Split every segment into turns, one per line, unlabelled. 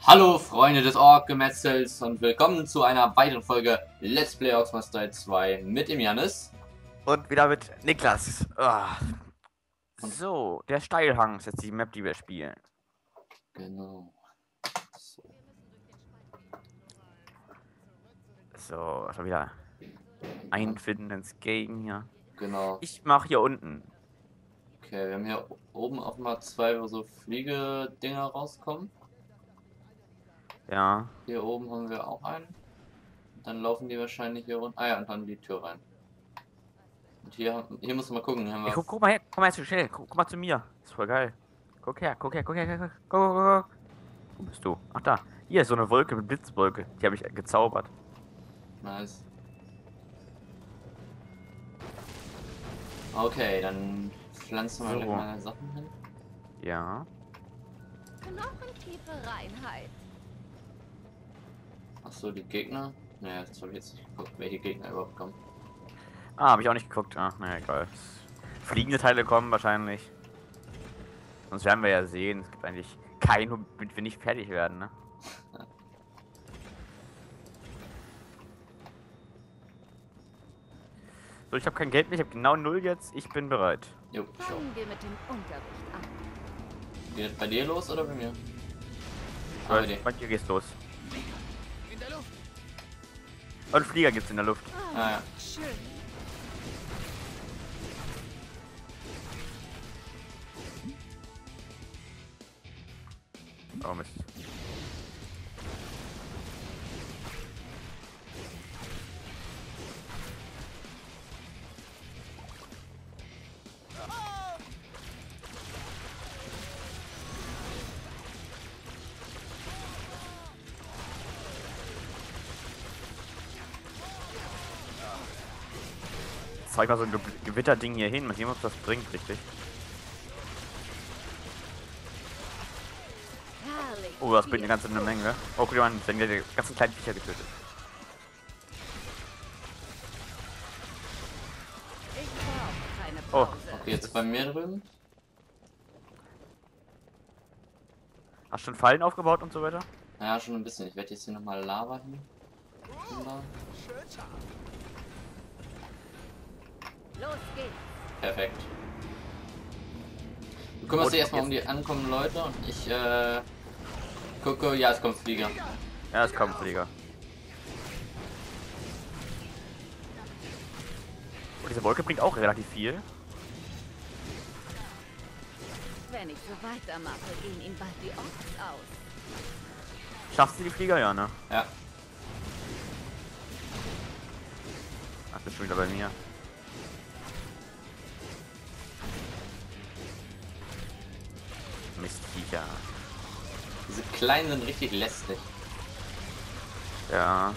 Hallo Freunde des Ork-Gemetzels und willkommen zu einer weiteren Folge Let's Play Orcs Must Die 2 mit dem Jannis.
Und wieder mit Niklas. So, der Steilhang ist jetzt die Map, die wir spielen.
Genau. So.
So, also wieder einfinden ins Game hier.
Genau.
Ich mache hier unten.
Okay, wir haben hier oben auch mal zwei, wo so Fliegedinger rauskommen.
Ja.
Hier oben haben wir auch einen. Dann laufen die wahrscheinlich hier runter. Ah ja, und dann die Tür rein. Und hier musst du mal gucken. Haben wir
Guck mal her, komm mal jetzt schnell. Guck mal zu mir. Das ist voll geil. Guck her. Guck. Wo bist du? Ach da. Hier ist so eine Wolke mit Blitzwolke. Die habe ich gezaubert.
Nice. Okay, dann pflanzen wir
So.
gleich mal Sachen hin.
Ja.
Knochentiefe Reinheit.
Achso, die Gegner. Naja, jetzt habe ich jetzt nicht geguckt, welche Gegner überhaupt kommen.
Ah, habe ich auch nicht geguckt. Ah, naja, egal. Fliegende Teile kommen wahrscheinlich. Sonst werden wir ja sehen. Es gibt eigentlich keinen, womit wir nicht fertig werden, ne? So, ich habe kein Geld mehr. Ich habe genau 0 jetzt. Ich bin bereit.
Jo, schau.
Fangen wir mit dem Unterricht an.
Geht das bei dir los oder bei mir? Ah, bei dir.
Bei dir geht's los. Und Flieger gibt's in der Luft.
Ah ja.
Schön.
Oh Mist. Zeig mal so ein Gewitterding hier hin. Mal sehen, ob das bringt, richtig.
Herrlich.
Oh, das bringt eine ganze Menge. Oh, guck mal, dann werden die ganzen kleinen Viecher getötet.
Ich brauche keine
Oh,
Pause.
Okay, jetzt bei mir drüben.
Hast du schon Fallen aufgebaut und so weiter?
Naja, schon ein bisschen. Ich werde jetzt hier nochmal Lava hin.
Los geht's.
Perfekt. Du kümmerst dich erstmal um die ankommenden Leute und ich gucke. Ja, es kommt Flieger.
Ja, es kommt Flieger. Und diese Wolke bringt auch relativ viel.
Wenn ich so weitermache, gehen ihm bald die Orks aus.
Schaffst du die Flieger? Ja, ne?
Ja.
Ach, bist schon wieder bei mir. Mistviecher.
Diese kleinen sind richtig lästig.
Ja.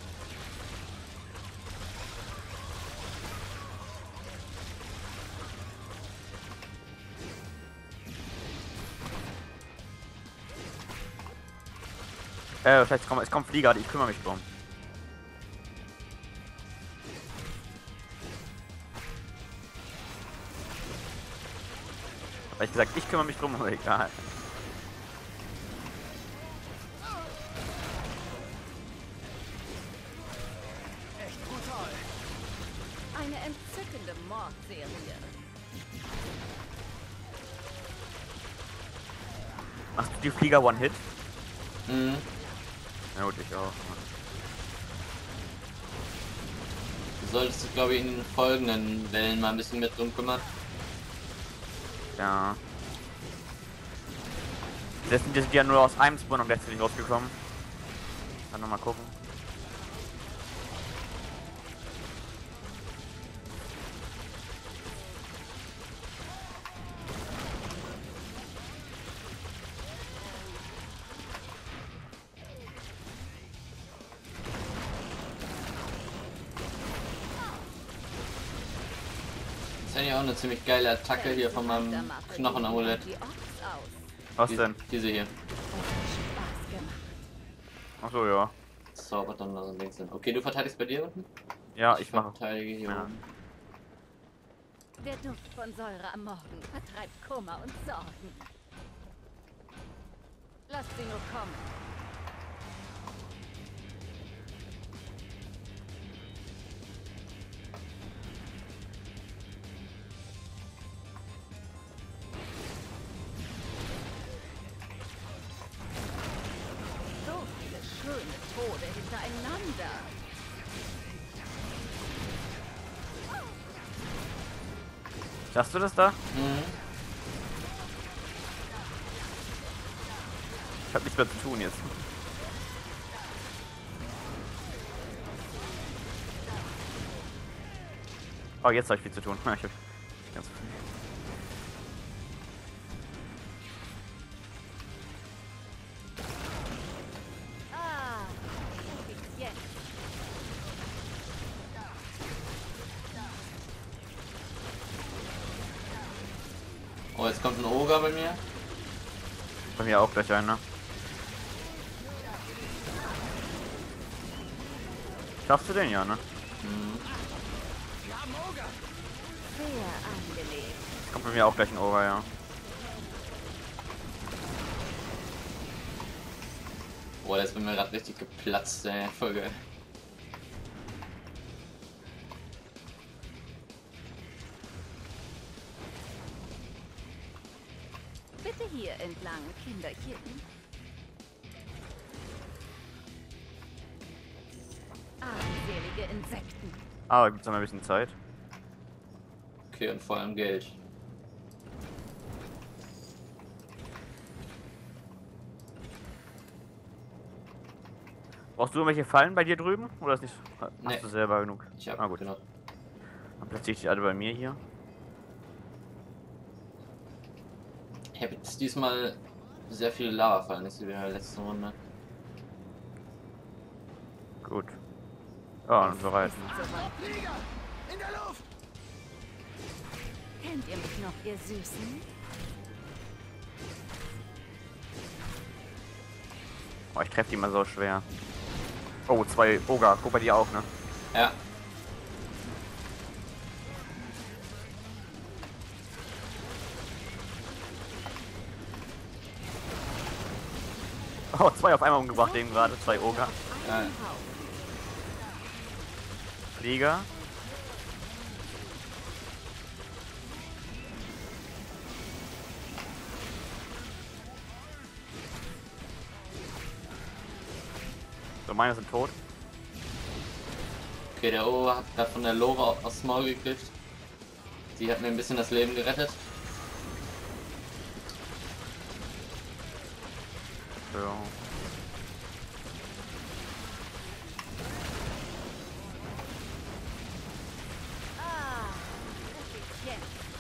Vielleicht es kommt Flieger, ich kümmere mich drum. Hab ich gesagt, ich kümmere mich drum, aber egal.
Eine entzückende Mordserie.
Machst du die Flieger One-Hit?
Mhm.
Ja gut, ich auch.
Du solltest dich, glaube ich, in den folgenden Wellen mal ein bisschen mit drum kümmern.
Ja. Das sind ja nur aus einem Spawn am letzten rausgekommen. Dann nochmal gucken.
Das ist ja auch eine ziemlich geile Attacke hier von meinem Knochenamulett.
Die Orks aus.
Was denn?
Diese hier.
Es hat Spaß gemacht.
Achso, ja.
Zaubert dann da so ein Ding hin. Okay, du verteidigst bei dir unten?
Ja, ich mache.
Verteidige hier
Ja.
oben.
Der Duft von Säure am Morgen vertreibt Kummer und Sorgen. Lasst sie nur kommen.
Schaffst du das da?
Mhm.
Ich hab nichts mehr zu tun jetzt. Oh, jetzt habe ich viel zu tun. Ich hab ganz viel.
Ah, effizient.
Oh, jetzt kommt ein Oger bei mir.
Bei mir auch gleich einer. Schaffst du den ja, ne?
Mhm.
Sehr angenehm.
Kommt bei mir auch gleich ein Over, ja.
Boah, jetzt bin mir gerade richtig geplatzt, ey. Voll geil.
Bitte hier entlang, Kinderchen. Armselige Insekten.
Aber gibt's noch mal ein bisschen Zeit.
Okay, und vor allem Geld.
Brauchst du irgendwelche Fallen bei dir drüben? Oder ist nicht? Hast
Nee.
du selber genug?
Ich hab
Ah, gut.
genug.
Dann platziere ich die alle bei mir hier.
Ich habe jetzt diesmal sehr viele Lavafallen, nicht so wie in der letzten Runde.
Gut. Ja, und bereit.
Soweit.
Flieger! In der Luft!
Kennt ihr mich noch, ihr Süßen?
Oh, ich treffe die mal so schwer. Oh, 2 Oger. Guck bei dir auch, ne?
Ja.
Oh, 2 auf einmal umgebracht, eben gerade. 2 Oger.
Ja.
Flieger. So, meine sind tot.
Okay, der Oger hat gerade von der Lore aufs Maul gekriegt. Sie hat mir ein bisschen das Leben gerettet.
So.
Ah, effizient.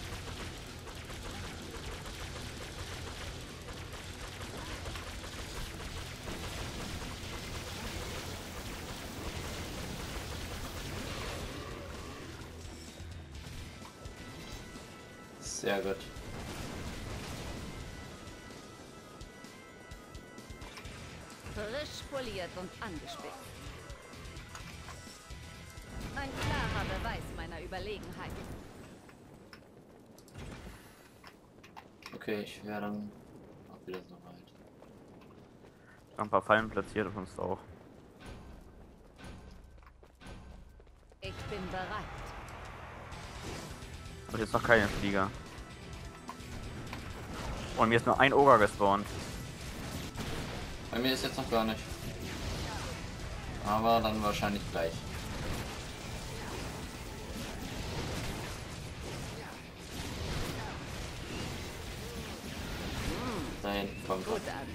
Sehr gut.
Frisch poliert und angespitzt. Ein klarer Beweis meiner Überlegenheit.
Okay, ich wäre dann auch wieder so weit.
Ein paar Fallen platziert und sonst auch.
Ich bin bereit.
Und jetzt noch keine Flieger. Und mir ist nur ein Oger gespawnt.
Bei mir ist jetzt noch gar nicht. Aber dann wahrscheinlich gleich. Da hinten kommt.
Gut an.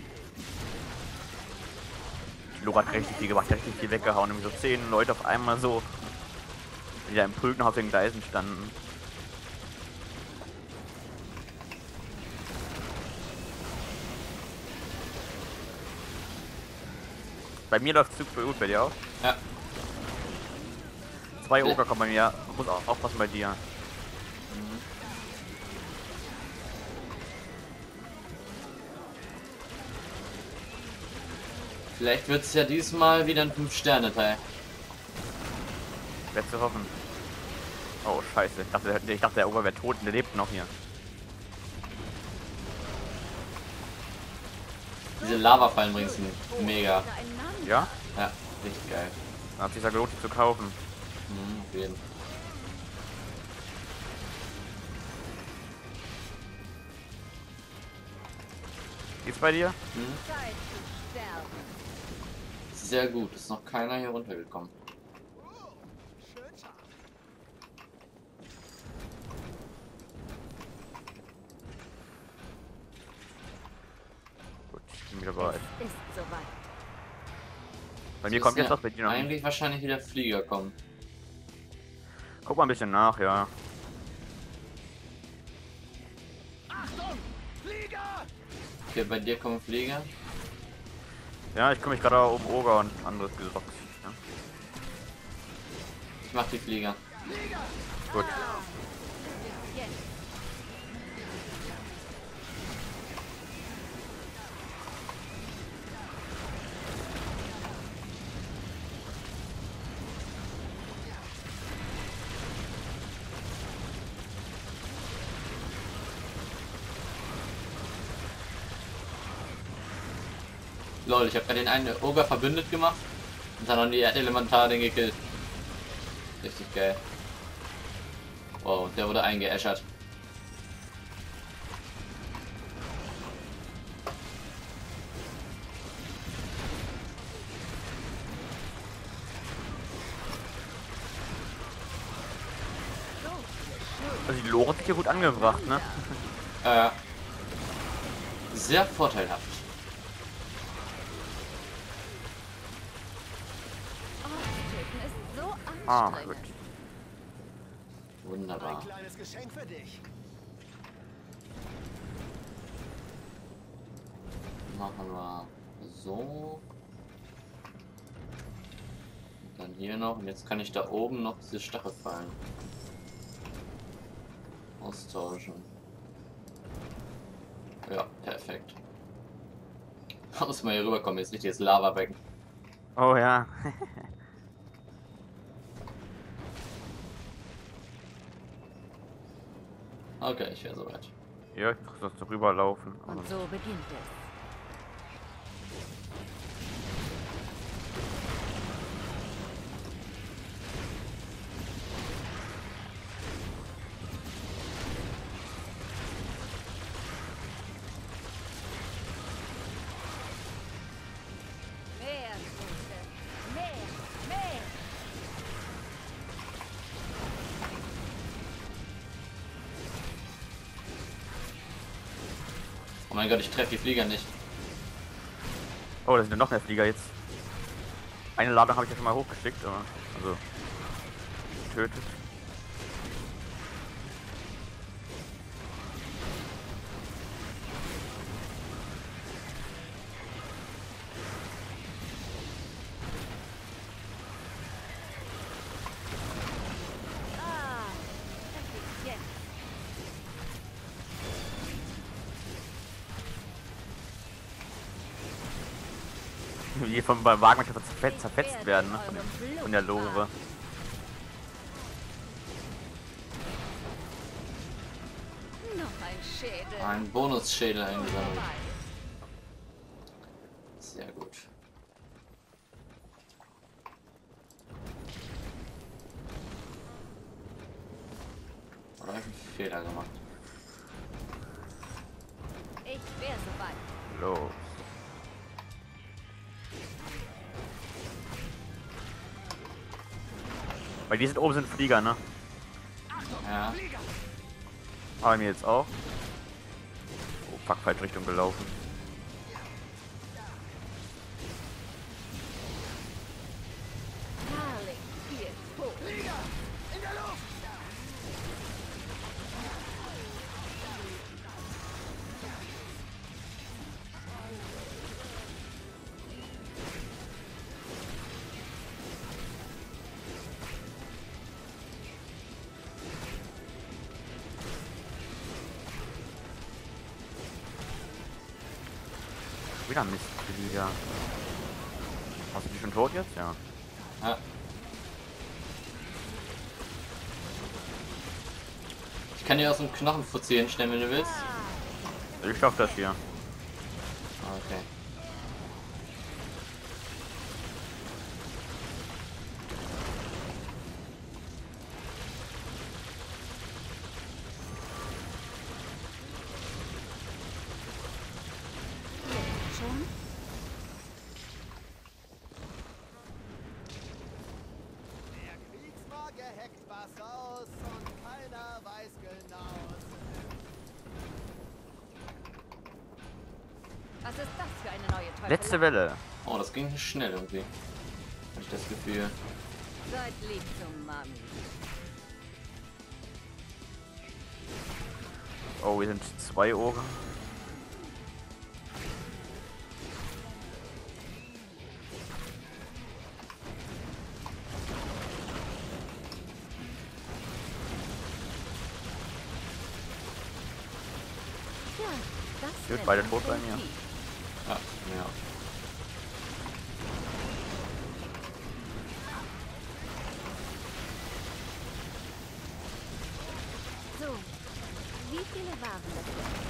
Lora hat richtig viel gemacht, richtig viel weggehauen. Und so 10 Leute auf einmal so. Die da im Prügeln auf den Gleisen standen. Bei mir läuft Zug gut, bei dir auch.
Ja,
2 Oger kommen bei mir. Muss auch aufpassen bei dir.
vielleicht wird es ja diesmal wieder ein 5-Sterne-Teil.
Wer zu hoffen. Oh scheiße, ich dachte der Oger wäre tot und der lebt noch hier.
Diese Lavafallen bringen mega.
Oder ein Mann.
Ja?
Ja, richtig geil.
Dann hat sich ja gelohnt, die zu kaufen.
Auf jeden.
Geht's bei dir?
Zeit zu sterben.
Sehr gut, ist noch keiner hier runtergekommen.
Schön scharf.
Bin wieder bereit.
Es ist soweit.
Bei mir kommt jetzt was, bei dir noch nicht.
eigentlich wahrscheinlich wieder Flieger kommen.
Guck mal ein bisschen nach, ja.
Achtung! Flieger!
Okay, bei dir kommen Flieger.
Ja, ich kümmere mich gerade um Oger und anderes Gesocks. Ja.
Ich mach die Flieger.
Gut.
Jetzt.
Lol, ich habe gerade den einen Ogre verbündet gemacht und dann haben die Erdelementar den gekillt. Richtig geil. Wow, der wurde eingeäschert.
Also die Lore ist hier gut angebracht, ne?
Sehr vorteilhaft.
Austöten ist so
Ah,
anstrengend.
gut.
Wunderbar.
Ein kleines Geschenk für dich.
Machen wir so. Und dann hier noch. Und jetzt kann ich da oben noch diese Stachelfallen austauschen. Ja, perfekt. Muss mal hier rüberkommen, jetzt nicht dieses Lavabecken.
Oh ja.
Okay, ich wäre soweit.
Ja, ich muss noch rüberlaufen.
Und so beginnt es. Mehr Tote. Mehr.
Oh mein Gott, ich treffe die Flieger nicht.
Oh, da sind ja noch mehr Flieger jetzt. Eine Ladung habe ich ja schon mal hochgeschickt, aber also getötet.
Effizient.
Wie vom beim Wagen zerfetzt werden, ne? Von der Lore.
Noch ein Schädel.
Ein Bonusschädel eingesammelt.
Vorbei.
Sehr gut. Oder habe ich einen Fehler gemacht?
Ich wäre soweit.
Los. Weil die sind oben sind Flieger, ne?
Ja.
Aber mir jetzt auch. Oh, fuck, falsche Richtung gelaufen.
Herrlich. Hier hoch.
Flieger! In der Luft!
Wieder Mistflieger. Hast du die schon tot jetzt? Ja.
Ja. Ich kann dir aus dem Knochenfutzi hinstellen, wenn du willst.
Ich schaff das hier.
Okay.
Jetzt schon?
Der Kriegsmagier hackt was aus und keiner weiß genau.
Was ist das für eine neue Teufelei?
Letzte Welle.
Oh, das ging schnell irgendwie. Habe ich das Gefühl.
Seid lieb zum Mami.
Oh, wir sind 2 Ohren.
Ja, das
Gut,
nennt
beide
man
tot bei mir.
Prinzip.
Ja, ja.
So, wie viele waren das denn?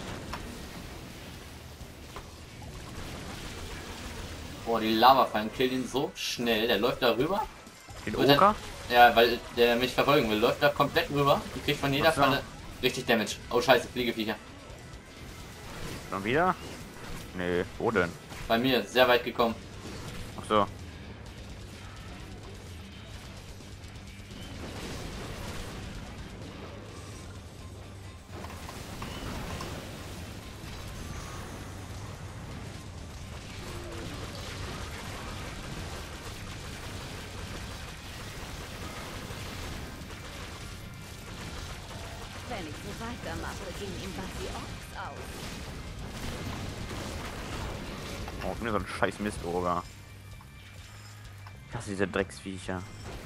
Boah, die Lavafallen killt ihn so schnell. Der läuft da rüber.
Den
Und dann-
Oger?
Ja, weil der mich verfolgen will. Läuft da komplett rüber. Und kriegt von jeder
Ach so.
Falle richtig Damage. Oh scheiße, Fliegeviecher.
Schon wieder? Nee, wo denn?
Bei mir, sehr weit gekommen.
Ach so.
Wenn ich so weitermache, gehen ihm bald die Orks aus.
Oh, mir so ein scheiß Mist-Oger. Ich hasse diese Drecksviecher.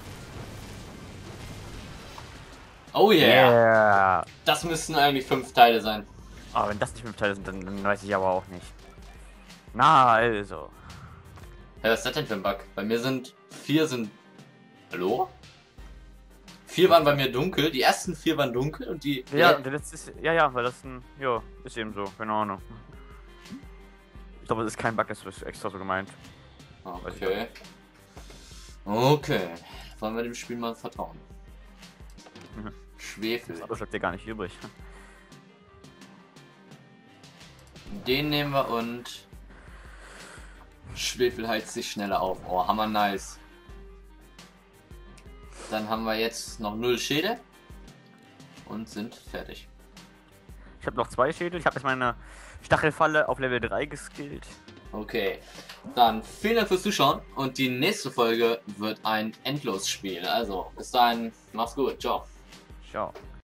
Oh yeah.
Yeah.
Das müssten eigentlich 5 Teile sein.
Aber wenn das nicht 5 Teile sind, dann weiß ich aber auch nicht. Na, also.
Ja, was ist das denn für ein Bug? Bei mir sind 4 sind... Hallo? 4 waren bei mir dunkel. Die ersten 4 waren dunkel und die...
Ja, der letzte ist. Ja, weil das ein. Ja, ist eben so. Keine Ahnung. Ich glaube, das ist kein Bug, das ist extra so gemeint.
Okay. Okay. Wollen wir dem Spiel mal vertrauen?
Mhm.
Schwefel.
Das bleibt dir gar nicht übrig.
Den nehmen wir und... Schwefel heizt sich schneller auf. Oh, hammer nice. Dann haben wir jetzt noch 0 Schäde. Und sind fertig.
Ich habe noch 2 Schädel. Ich habe jetzt meine Stachelfalle auf Level 3 geskillt.
Okay. Dann vielen Dank fürs Zuschauen. Und die nächste Folge wird ein Endlosspiel. Also, bis dahin, mach's gut. Ciao.
Ciao.